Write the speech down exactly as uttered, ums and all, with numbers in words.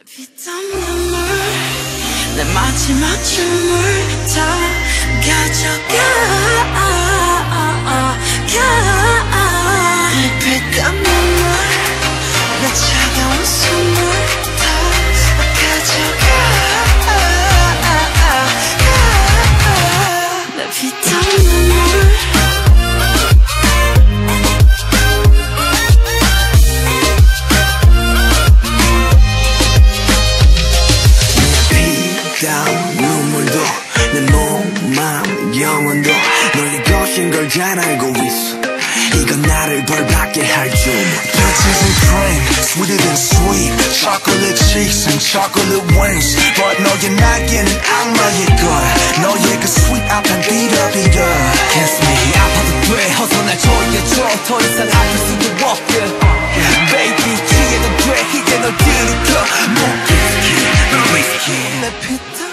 빛없는 물, 내 마지막 춤을 다 가져가. 내 빛없는 물, 내 차가운 숨을 다 가져가. 내 빛없는 물. 눈물도 내 몸, 마음, 영혼도 너의 것인 걸 잘 알고 있어. 이건 나를 벌받게 할 줄. Bitches and cream, sweeter than sweet. Chocolate cheeks and chocolate wings. But 너의 날개는 악마의 걸. 너의 그 sweet 앞한 비려비려. Kiss me, 아파도 돼. 어서 날 조여줘. 더 이상 아플 수도 없게. Baby, 취해도 돼. 이제 널 들이켜. 못 risky, 널 risky. 내 피땀